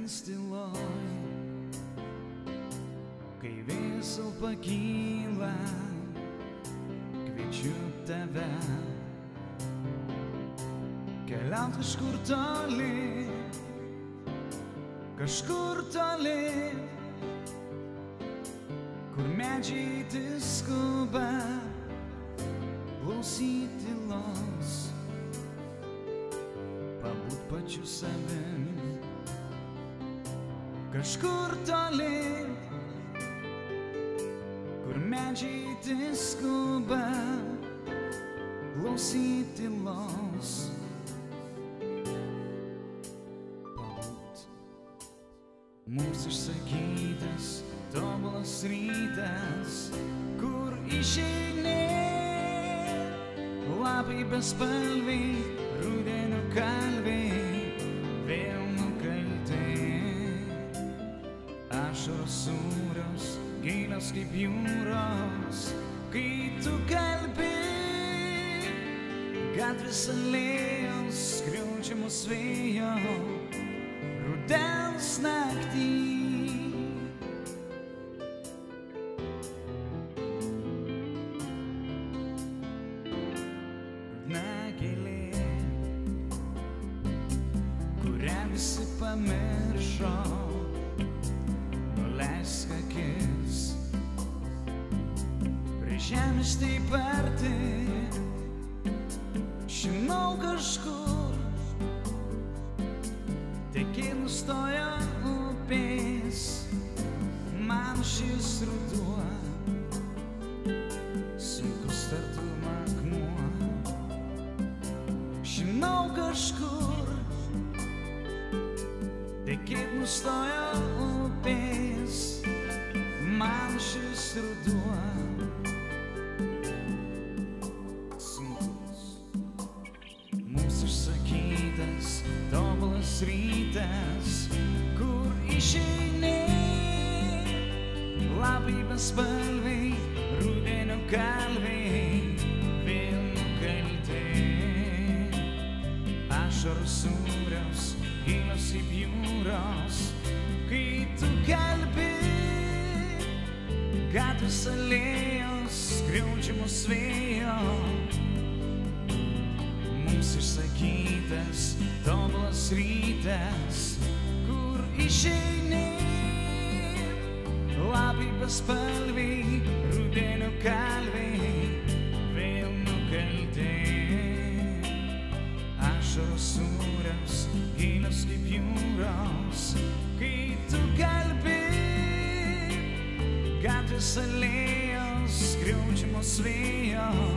vandens tyloj, kai vėsų pakyla, kviečiu tave keliaut kažkur toli, kur medžiai skuba, klausyti tylos, pabūt pačiu savim. Kažkur toli, kur medžiai skuba, klausyti tylos, pabūt. Mūsų išsakytas tobulas rytas, kur išeini, lapai bespalviai, rudenio kalviai, vėl nukalti. Ašaros sūrios, gilios kaip jūros, kai tu kalbi, gatvės alėjos, skriaudžiamos vėjo, rudens naktį. Rudna gėlė, kurią visi pamiršo, nuleisk akis, prie žemės taip arti, žinau kažkur, tekėt nustojo upės, man šis ruduo, sunkus tartum akmuo. Žinau kažkur, tekėt nustojo upės, man šis ruduo sunkus. Mums išsakytas tobulas rytas, kur išeini, lapai bespalviai, rudenio kalviai, vėl nukalti. Ašaros sūrios, gilios kaip jūros, kai tu kalbi, gatvės alėjos, skriaudžiamos vėjo. Mums išsakytas tobulas rytas, kur išeini, lapai bespalviai, rudenio kalviai, vėl nukalti. Ašaros sūrios, gilios kaip jūros, kai tu kalbi, gatvės alėjos, skriaudžiamos vėjo.